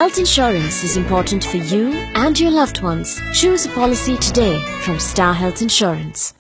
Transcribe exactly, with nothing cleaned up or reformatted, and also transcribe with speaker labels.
Speaker 1: Health insurance is important for you and your loved ones. Choose a policy today from Star Health Insurance.